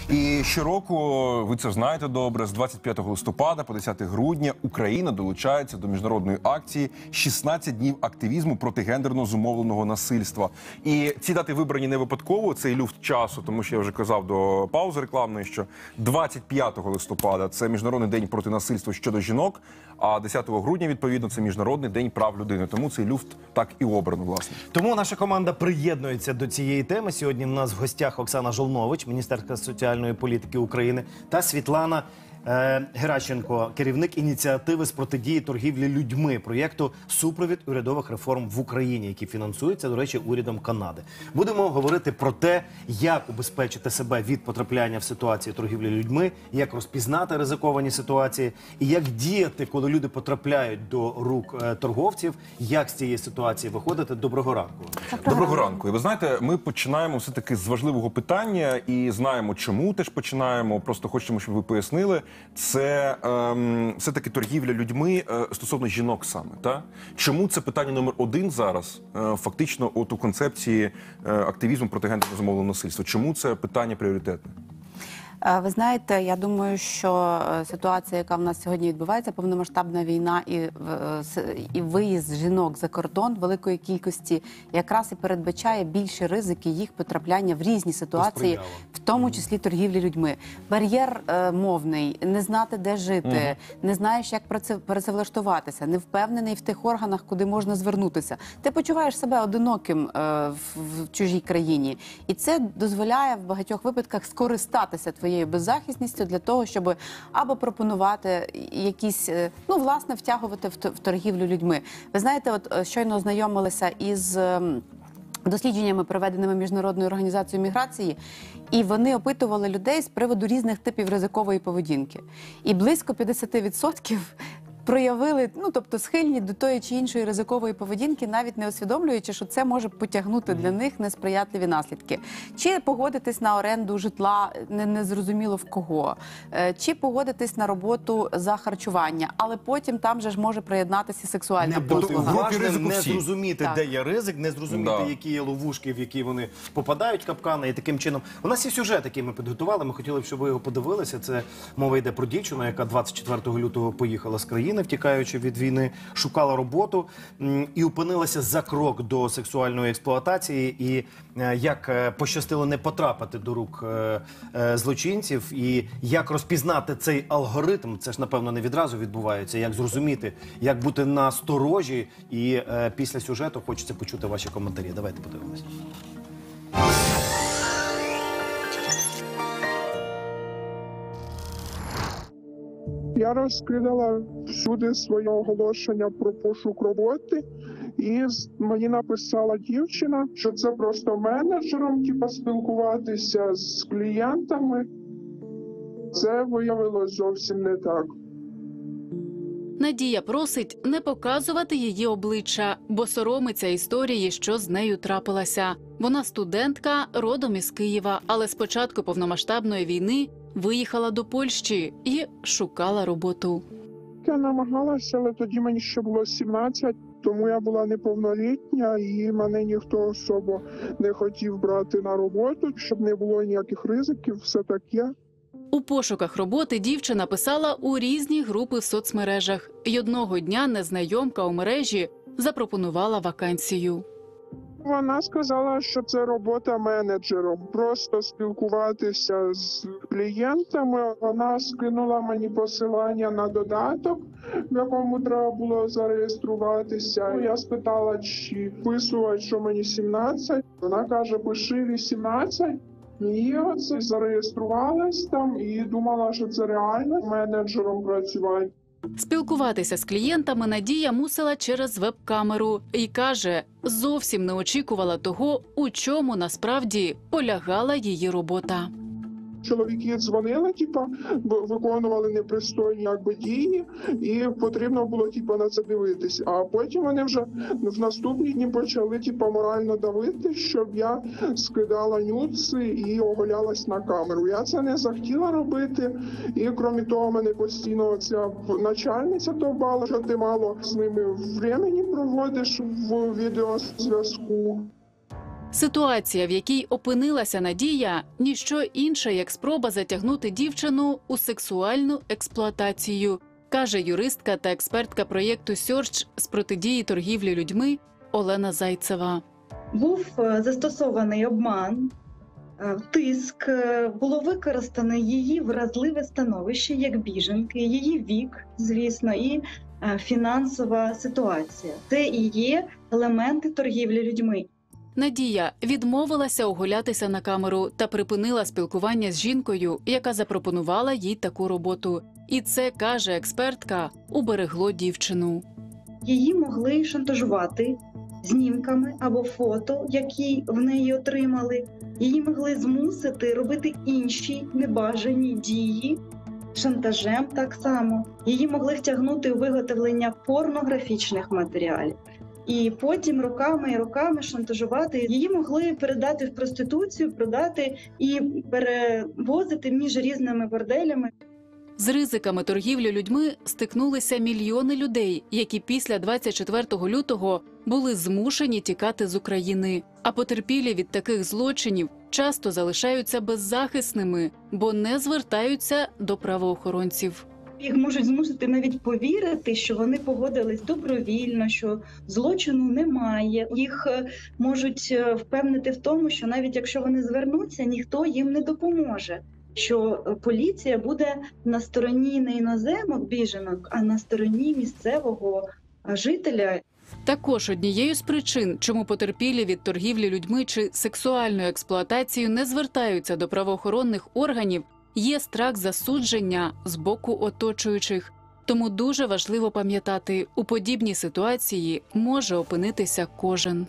І щороку, ви це знаєте добре, з 25 листопада по 10 грудня Україна долучається до міжнародної акції «16 днів активізму проти гендерно зумовленого насильства». І ці дати вибрані не випадково, цей люфт часу, тому що я вже казав до паузи рекламної, що 25 листопада – це Міжнародний день проти насильства щодо жінок, а 10 грудня, відповідно, це Міжнародний день прав людини. Тому цей люфт так і обрано, власне. Тому наша команда приєднується до цієї теми. Сьогодні у нас в гостях Оксана Жолнович, міністерка соціальної політики України, та Світлана Геращенко, керівник ініціативи з протидії торгівлі людьми, проєкту «Супровід урядових реформ в Україні», який фінансується, до речі, урядом Канади. Будемо говорити про те, як убезпечити себе від потрапляння в ситуації торгівлі людьми, як розпізнати ризиковані ситуації і як діяти, коли люди потрапляють до рук торговців, як з цієї ситуації виходити. Доброго ранку. Доброго ранку. І ви знаєте, ми починаємо все-таки з важливого питання і знаємо, чому теж починаємо. Просто хочемо, щоб ви пояснили. Це все-таки торгівля людьми стосовно жінок саме. Та? Чому це питання номер один зараз, фактично, от у концепції активізму проти гендерно зумовленого насильства? Чому це питання пріоритетне? Ви знаєте, я думаю, що ситуація, яка в нас сьогодні відбувається, повномасштабна війна і виїзд жінок за кордон великої кількості, якраз і передбачає більші ризики їх потрапляння в різні ситуації, в тому числі торгівлі людьми. Бар'єр мовний, не знати, де жити, не знаєш, як працевлаштуватися, не впевнений в тих органах, куди можна звернутися. Ти почуваєш себе одиноким в чужій країні. І це дозволяє в багатьох випадках скористатися твоєю беззахисністю для того, щоб або пропонувати якісь, ну, власне, втягувати в торгівлю людьми. Ви знаєте, от щойно ознайомилися із дослідженнями, проведеними Міжнародною організацією міграції, і вони опитували людей з приводу різних типів ризикової поведінки. І близько 50% проявили, ну, тобто схильні до тої чи іншої ризикової поведінки, навіть не усвідомлюючи, що це може потягнути для них несприятливі наслідки. Чи погодитись на оренду житла незрозуміло в кого, чи погодитись на роботу за харчування, але потім там же ж може приєднатися сексуальна послуга. Уважним, не зрозуміти, де є ризик, не зрозуміти, які є ловушки, в які вони попадають, капкани, і таким чином. У нас є сюжет, який ми підготували, ми хотіли б, щоб ви його подивилися. Це мова йде про дівчину, яка 24 лютого поїхала з країни, втікаючи від війни, шукала роботу і опинилася за крок до сексуальної експлуатації. І як пощастило не потрапити до рук злочинців, і як розпізнати цей алгоритм, це ж, напевно, не відразу відбувається, як зрозуміти, як бути насторожі. І після сюжету хочеться почути ваші коментарі. Давайте подивимось. Я розкидала всюди своє оголошення про пошук роботи, і мені написала дівчина, що це просто менеджером, спілкуватися з клієнтами. Це виявилось зовсім не так. Надія просить не показувати її обличчя, бо соромиться історії, що з нею трапилася. Вона студентка, родом із Києва, але з початку повномасштабної війни виїхала до Польщі і шукала роботу. Я намагалася, але тоді мені ще було 17, тому я була неповнолітня, і мене ніхто особо не хотів брати на роботу, щоб не було ніяких ризиків, все таке. У пошуках роботи дівчина писала у різні групи в соцмережах. І одного дня незнайомка у мережі запропонувала вакансію. Вона сказала, що це робота менеджером, просто спілкуватися з клієнтами. Вона скинула мені посилання на додаток, в якому треба було зареєструватися. Я спитала, чи вписувати, що мені 17. Вона каже, пиши 18. І оце зареєструвалась там і думала, що це реально менеджером працювати. Спілкуватися з клієнтами Надія мусила через веб-камеру і каже, зовсім не очікувала того, у чому насправді полягала її робота. Чоловіки дзвонили, виконували непристойні дії, і потрібно було на це дивитись. А потім вони вже в наступні дні почали морально давити, щоб я скидала нюци і оголялась на камеру. Я це не захотіла робити, і крім того, мене постійно ця начальниця довбала, що ти мало з ними времени проводиш в відеозв'язку. Ситуація, в якій опинилася Надія, ніщо інше, як спроба затягнути дівчину у сексуальну експлуатацію, каже юристка та експертка проєкту «Сьорч» з протидії торгівлі людьми Олена Зайцева. Був застосований обман, тиск, було використано її вразливе становище як біженки, її вік, звісно, і фінансова ситуація. Це і є елементи торгівлі людьми. Надія відмовилася оголятися на камеру та припинила спілкування з жінкою, яка запропонувала їй таку роботу. І це, каже експертка, уберегло дівчину. Її могли шантажувати знімками або фото, які в неї отримали. Її могли змусити робити інші небажані дії, шантажем так само. Її могли втягнути у виготовлення порнографічних матеріалів. І потім роками і роками шантажувати. Її могли передати в проституцію, продати і перевозити між різними борделями. З ризиками торгівлі людьми стикнулися мільйони людей, які після 24 лютого були змушені тікати з України. А потерпілі від таких злочинів часто залишаються беззахисними, бо не звертаються до правоохоронців. Їх можуть змусити навіть повірити, що вони погодились добровільно, що злочину немає. Їх можуть впевнити в тому, що навіть якщо вони звернуться, ніхто їм не допоможе. Що поліція буде на стороні не іноземок біженок, а на стороні місцевого жителя. Також однією з причин, чому потерпілі від торгівлі людьми чи сексуальної експлуатації не звертаються до правоохоронних органів, є страх засудження з боку оточуючих. Тому дуже важливо пам'ятати, у подібній ситуації може опинитися кожен.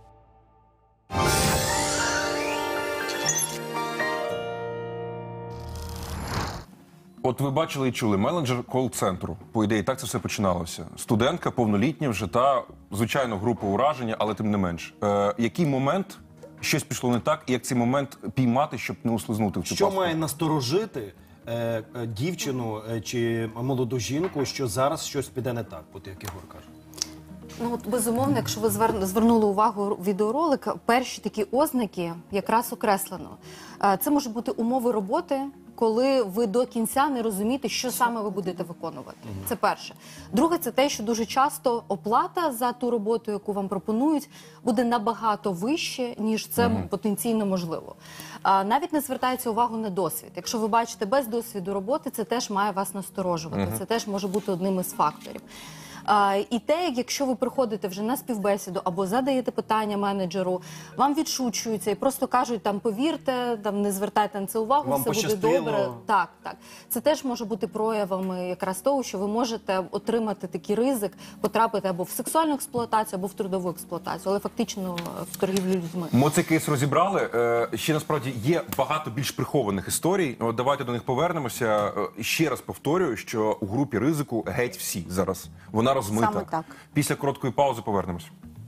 От ви бачили і чули, менеджер кол-центру. По ідеї, так це все починалося. Студентка, повнолітня вже, та, звичайно, група ураження, але тим не менш. Який момент щось пішло не так, і як цей момент піймати, щоб не услизнути в цю Що пастку? має насторожити дівчину чи молоду жінку, що зараз щось піде не так, от як Ігор каже? Ну, от, безумовно, якщо ви звернули увагу відеоролик, перші такі ознаки якраз окреслено. Це можуть бути умови роботи, коли ви до кінця не розумієте, що саме ви будете виконувати. Це перше. Друге, це те, що дуже часто оплата за ту роботу, яку вам пропонують, буде набагато вище, ніж це потенційно можливо. Навіть не звертається увагу на досвід. Якщо ви бачите без досвіду роботи, це теж має вас насторожувати. Це теж може бути одним із факторів. І те, якщо ви приходите вже на співбесіду або задаєте питання менеджеру, вам відшучуються і просто кажуть, там, повірте, там, не звертайте на це увагу, Вам все буде пощастило. добре. Так, так. Це теж може бути проявами якраз того, що ви можете отримати такий ризик, потрапити або в сексуальну експлуатацію, або в трудову експлуатацію, але фактично в торгівлю людьми. Ми цей кейс розібрали. Ще насправді є багато більш прихованих історій. От давайте до них повернемося. Ще раз повторюю, що у групі ризику геть всі зараз. Вона розмита. Саме так. Після короткої паузи повернемось.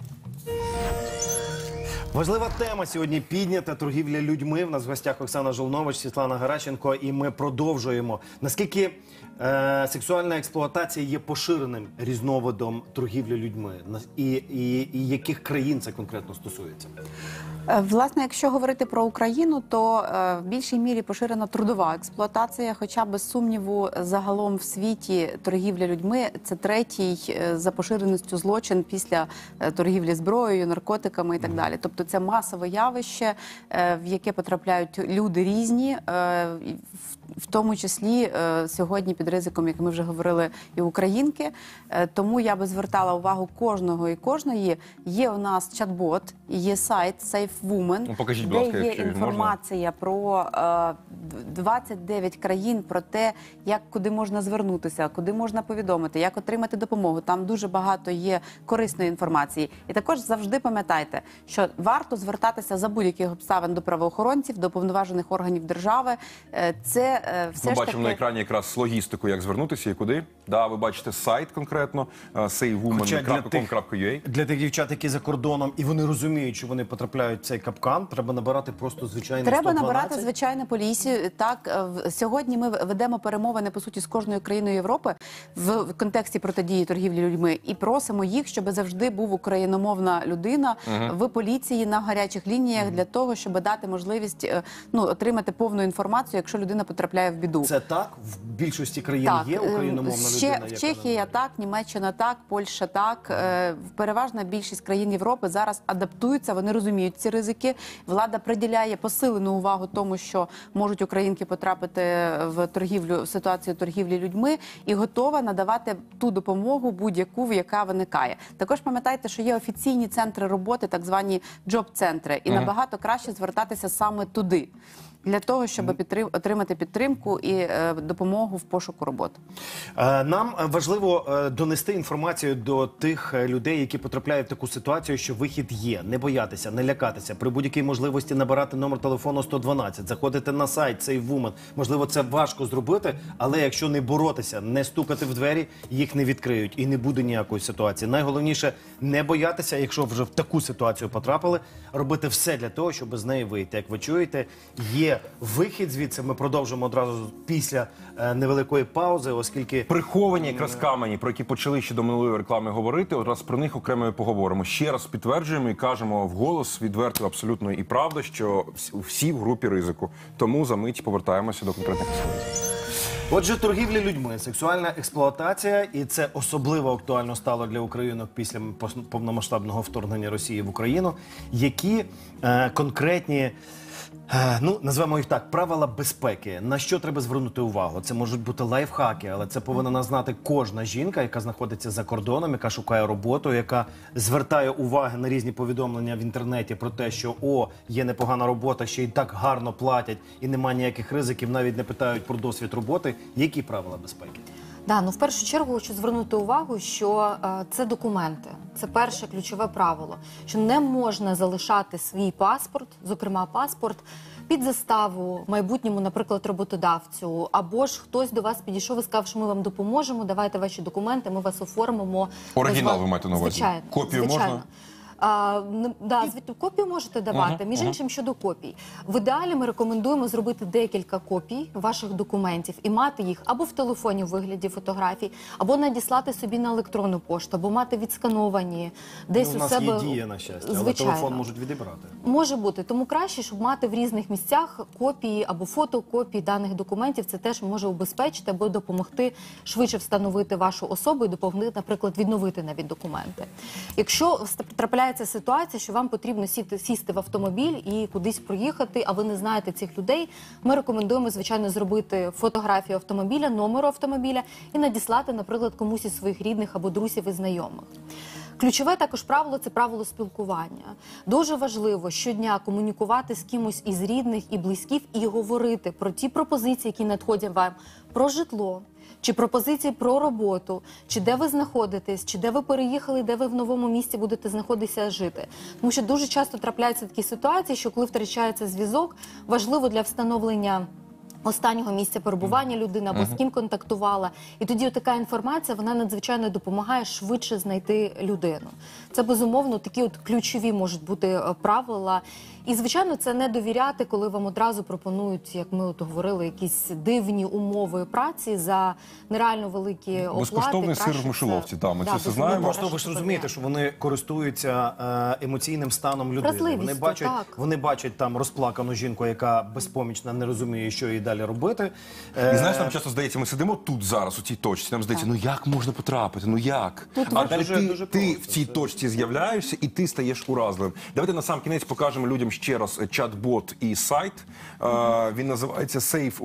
Важлива тема сьогодні піднята, торгівля людьми. В нас в гостях Оксана Жолнович, Світлана Геращенко, і ми продовжуємо. Наскільки сексуальна експлуатація є поширеним різновидом торгівлі людьми? І яких країн це конкретно стосується? Власне, якщо говорити про Україну, то в більшій мірі поширена трудова експлуатація, хоча, без сумніву, загалом в світі торгівля людьми – це третій за поширеністю злочин після торгівлі зброєю, наркотиками і так далі. Тобто це масове явище, в яке потрапляють люди різні, в тому числі сьогодні під ризиком, як ми вже говорили, і українки. Тому я би звертала увагу кожного і кожної. Є у нас чат-бот, є сайт Safe Woman, Ну, покажіть, будь ласка, де є якщо можна. інформація про 29 країн, про те, куди можна звернутися, куди можна повідомити, як отримати допомогу. Там дуже багато є корисної інформації. І також завжди пам'ятайте, що варто звертатися за будь-яких обставин до правоохоронців, до повноважених органів держави. Це все Ми ж бачимо таки... на екрані якраз логістику, як звернутися і куди. Да, ви бачите сайт конкретно, savewoman.com.ua. Для тих дівчат, які за кордоном, і вони розуміють, що вони потрапляють цей капкан, треба набирати просто звичайний Треба 112? набирати звичайне Полісі. Так, сьогодні ми ведемо перемовини, по суті, з кожною країною Європи в контексті протидії торгівлі людьми і просимо їх, щоб завжди був україномовна людина в поліції на гарячих лініях для того, щоб дати можливість отримати повну інформацію, якщо людина потрапляє в біду. Це так? В більшості країн є україномовна людина? В Чехії так, Німеччина так, Польща так. Переважна більшість країн Європи зараз адаптуються, вони розуміють ці ризики. Влада приділяє посилену увагу тому, що можуть українки потрапити в ситуацію торгівлі людьми і готова надавати ту допомогу будь-яку, яка виникає. Також пам'ятайте, що є офіційні центри роботи, так звані джоб-центри, і набагато краще звертатися саме туди, для того, щоб отримати підтримку і допомогу в пошуку роботи. Нам важливо донести інформацію до тих людей, які потрапляють в таку ситуацію, що вихід є. Не боятися, не лякатися. При будь-якій можливості набирати номер телефону 112, заходити на сайт Save Women. Можливо, це важко зробити, але якщо не боротися, не стукати в двері, їх не відкриють і не буде ніякої ситуації. Найголовніше не боятися, якщо вже в таку ситуацію потрапили, робити все для того, щоб з неї вийти. Як ви чуєте, є вихід звідси. Ми продовжимо одразу після невеликої паузи, оскільки... Приховані якраз камені, про які почали ще до минулої реклами говорити, одразу про них окремо і поговоримо. Ще раз підтверджуємо і кажемо вголос відверто, абсолютно і правда, що всі в групі ризику. Тому за мить повертаємося до конкретних історій. Отже, торгівля людьми, сексуальна експлуатація, і це особливо актуально стало для українок після повномасштабного вторгнення Росії в Україну. Які конкретні, назвемо їх так, правила безпеки, на що треба звернути увагу? Це можуть бути лайфхаки, але це повинна знати кожна жінка, яка знаходиться за кордоном, яка шукає роботу, яка звертає увагу на різні повідомлення в інтернеті про те, що є непогана робота, ще й так гарно платять, і немає ніяких ризиків, навіть не питають про досвід роботи. Які правила безпеки? В першу чергу хочу звернути увагу, що це документи. Це перше ключове правило, що не можна залишати свій паспорт, зокрема паспорт, під заставу майбутньому, наприклад, роботодавцю, або ж хтось до вас підійшов і сказав, що ми вам допоможемо, давайте ваші документи, ми вас оформимо. Оригінал ви маєте на увазі? Звичайно. Копію можна? Копію можете давати. Між іншим, щодо копій. В ідеалі ми рекомендуємо зробити декілька копій ваших документів і мати їх або в телефоні у вигляді фотографій, або надіслати собі на електронну пошту, або мати відскановані десь у себе. У нас є Дія, на щастя, але телефон можуть відібрати. Може бути. Тому краще, щоб мати в різних місцях копії або фотокопії даних документів. Це теж може убезпечити або допомогти швидше встановити вашу особу і допомогти, наприклад, відновити навіть документи. Якщо трапляється ситуація, що вам потрібно сісти в автомобіль і кудись проїхати, а ви не знаєте цих людей, ми рекомендуємо, звичайно, зробити фотографію автомобіля, номеру автомобіля і надіслати, наприклад, комусь із своїх рідних або друзів і знайомих. Ключове також правило – це правило спілкування. Дуже важливо щодня комунікувати з кимось із рідних і близьких і говорити про ті пропозиції, які надходять вам, про житло, чи пропозиції про роботу, чи де ви знаходитесь, чи де ви переїхали, де ви в новому місці будете знаходитися жити. Тому що дуже часто трапляються такі ситуації, що коли втрачається зв'язок, важливо для встановлення останнього місця перебування людини або з ким контактувала. І тоді така інформація, вона надзвичайно допомагає швидше знайти людину. Це, безумовно, такі ключові можуть бути правила. І, звичайно, це не довіряти, коли вам одразу пропонують, як ми говорили, якісь дивні умови праці за нереально великі оплати. Безкоштовний сир в мишоловці, ми це все знаємо. Просто ви ж розумієте, що вони користуються емоційним станом людини. Вони бачать там розплакану жінку, яка безпомічна, не розуміє, що їй далі робити. І знаєш, нам часто здається, ми сидимо тут зараз, у цій точці, нам здається, як можна потрапити, як? А далі ти в цій точці з'являєшся і ти стаєш уразливим. Давайте на сам кінець покажемо людям ще раз чат-бот і сайт. Він називається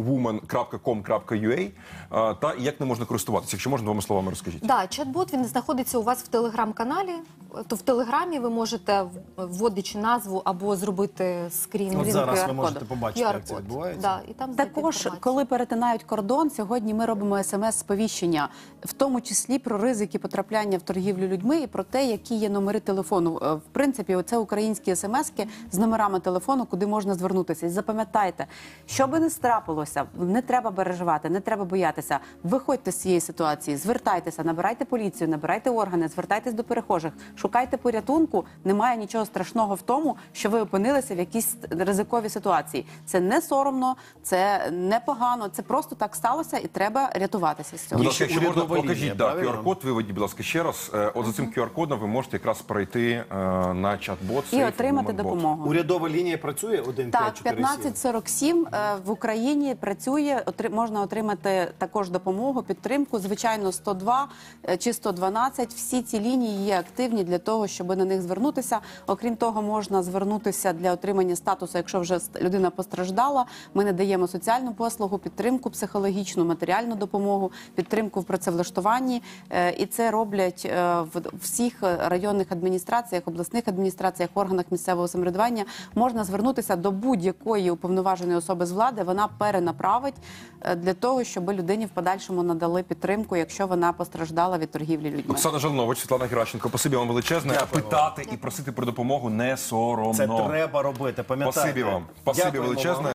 savewoman.com.ua. Та як не можна користуватися? Якщо можна, двома словами розкажіть. Чат-бот, він знаходиться у вас в телеграм-каналі. То в телеграмі ви можете, вводячи назву або зробити скрін. От зараз ви можете побачити, як це відбувається. Також, коли перетинають кордон, сьогодні ми робимо смс-сповіщення, в тому числі про ризики потрапляння в торгівлю людьми і про те, які є номери телефону. В принципі, це українські смс-ки з номерами номерами телефону, куди можна звернутися. І запам'ятайте, що би не страпилося, не треба переживати, не треба боятися. Виходьте з цієї ситуації, звертайтеся, набирайте поліцію, набирайте органи, звертайтесь до перехожих, шукайте порятунку. Немає нічого страшного в тому, що ви опинилися в якійсь ризиковій ситуації. Це не соромно, це не погано, це просто так сталося і треба рятуватися з цього. Будь ласка, якщо можна, урядова лінія, покажіть правильно? QR-код, виведіть, будь ласка, ще раз. От за цим QR-кодом ви можете якраз пройти на чат-бот. І Safe отримати Women Bot. допомогу. Урядова лінія працює 1547? Так, 1547 в Україні працює, можна отримати також допомогу, підтримку, звичайно, 102 чи 112. Всі ці лінії є активні для того, щоб на них звернутися. Окрім того, можна звернутися для отримання статусу, якщо вже людина постраждала. Ми надаємо соціальну послугу, підтримку психологічну, матеріальну допомогу, підтримку в працевлаштуванні. І це роблять в всіх районних адміністраціях, обласних адміністраціях, органах місцевого самоврядування. Можна звернутися до будь-якої уповноваженої особи з влади, вона перенаправить для того, щоб людині в подальшому надали підтримку, якщо вона постраждала від торгівлі людьми. Оксана Жолнович, Світлана Геращенко, спасибі вам величезне. Дякую. Питати і просити про допомогу не соромно. Це треба робити, пам'ятайте. Спасибі вам. Спасибі Дякуємо величезне. вам.